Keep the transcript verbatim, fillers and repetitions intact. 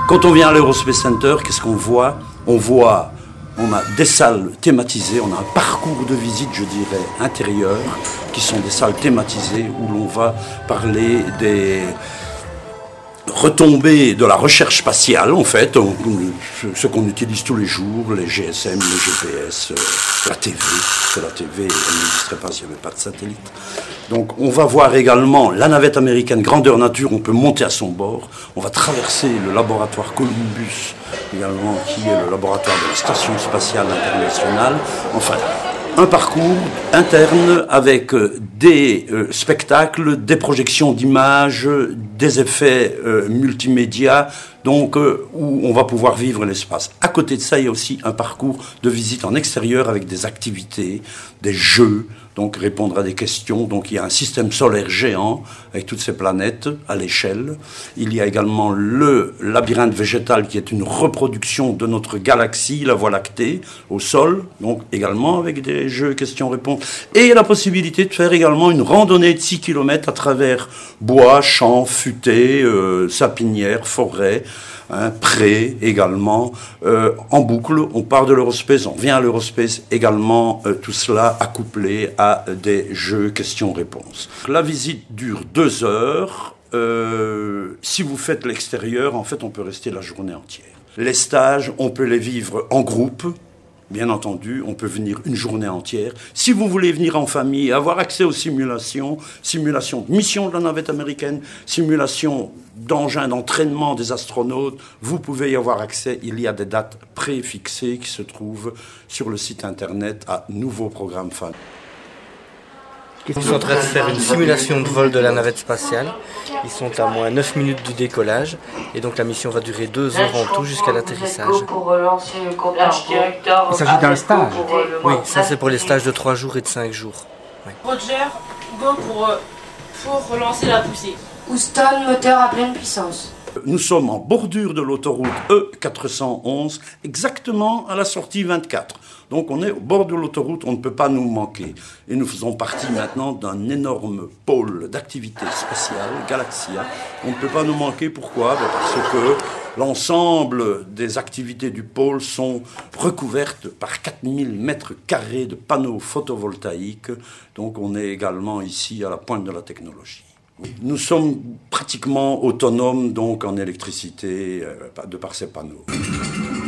Quand on vient à l'Aerospace Center, qu'est-ce qu'on voit? On voit, on a des salles thématisées, on a un parcours de visite, je dirais, intérieur, qui sont des salles thématisées où l'on va parler des retombées de la recherche spatiale, en fait, ce qu'on utilise tous les jours, les G S M, les G P S, la T V, parce que la T V, elle n'existerait pas s'il n'y avait pas de satellite. Donc on va voir également la navette américaine grandeur nature, on peut monter à son bord, on va traverser le laboratoire Columbus, également, qui est le laboratoire de la Station spatiale internationale, enfin, un parcours interne avec des euh, spectacles, des projections d'images, des effets euh, multimédia, donc euh, où on va pouvoir vivre l'espace. À côté de ça, il y a aussi un parcours de visite en extérieur avec des activités, des jeux, donc répondre à des questions. Donc il y a un système solaire géant avec toutes ces planètes à l'échelle. Il y a également le labyrinthe végétal qui est une reproduction de notre galaxie, la Voie lactée, au sol, donc également avec des jeux questions-réponses. Et il y a la possibilité de faire également une randonnée de six kilomètres à travers bois, champs, futaies, euh, sapinières, forêts, hein, prés également, euh, en boucle. On part de l'Aerospace, on vient à l'Aerospace également, euh, tout cela accouplé à des jeux questions-réponses. La visite dure deux heures. Euh, si vous faites l'extérieur, en fait, on peut rester la journée entière. Les stages, on peut les vivre en groupe. Bien entendu, on peut venir une journée entière. Si vous voulez venir en famille, avoir accès aux simulations, simulations de mission de la navette américaine, simulations d'engins d'entraînement des astronautes, vous pouvez y avoir accès. Il y a des dates préfixées qui se trouvent sur le site internet à Nouveau Programme Fan. Ils sont en train de faire une simulation de vol de la navette spatiale. Ils sont à moins neuf minutes du décollage. Et donc la mission va durer deux heures en tout jusqu'à l'atterrissage. Il s'agit d'un stage. Oui, ça c'est pour les stages de trois jours et de cinq jours. Oui. Roger, go pour, pour relancer la poussée. Houston, moteur à pleine puissance. Nous sommes en bordure de l'autoroute E quatre cent onze, exactement à la sortie vingt-quatre. Donc on est au bord de l'autoroute, on ne peut pas nous manquer. Et nous faisons partie maintenant d'un énorme pôle d'activité spatiale, Galaxia. On ne peut pas nous manquer, pourquoi? Parce que l'ensemble des activités du pôle sont recouvertes par quatre mille mètres carrés de panneaux photovoltaïques. Donc on est également ici à la pointe de la technologie. Nous sommes pratiquement autonomes donc en électricité euh, de par ces panneaux.